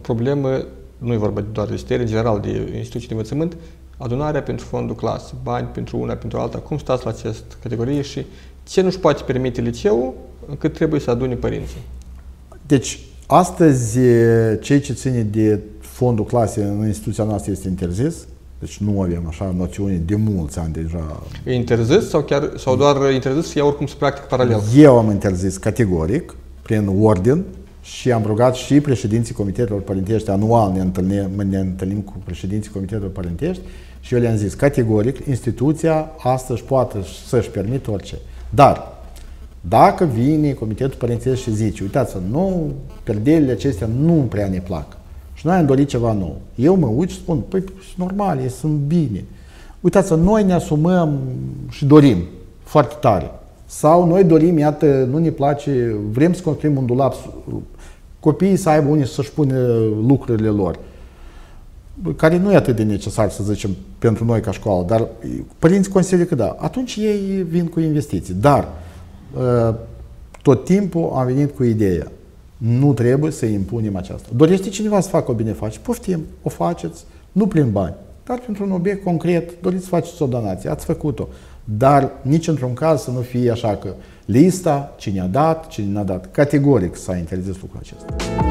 problemă, nu e vorba doar de STR, în general de instituții de învățământ, adunarea pentru fondul clasă, bani pentru una, pentru alta. Cum stați la această categorie și ce nu-și poate permite liceul încât trebuie să adune părinții? Deci, astăzi, ceea ce ține de fondul clasei în instituția noastră este interzis. Deci nu avem așa noțiune de mulți ani deja. E interzis sau doar interzis și ea oricum se practică paralel? Eu am interzis categoric, prin ordin, și am rugat și președinții comitetelor părintești, anual ne întâlnim cu președinții comitetelor părintești și eu le-am zis categoric, instituția astăzi poate să-și permită orice. Dar, dacă vine comitetul părintesc și zice, uitați-vă, nu, perdelele acestea nu prea ne plac și noi am dorit ceva nou. Eu mă uit și spun, păi, normal, sunt bine. Uitați-vă, noi ne asumăm și dorim foarte tare. Sau noi dorim, iată, nu ne place, vrem să construim un dulap, copiii să aibă unde să-și pune lucrurile lor, care nu e atât de necesar, să zicem, pentru noi ca școală, dar părinții consideră că da. Atunci ei vin cu investiții. Dar tot timpul am venit cu ideea. Nu trebuie să impunem aceasta. Dorește cineva să facă o binefacere? Poftim, o faceți, nu prin bani, dar pentru un obiect concret, doriți să faceți o donație, ați făcut-o. Dar nici într-un caz să nu fie așa că lista, cine a dat, cine n-a dat. Categoric s-a interzis lucrul acesta.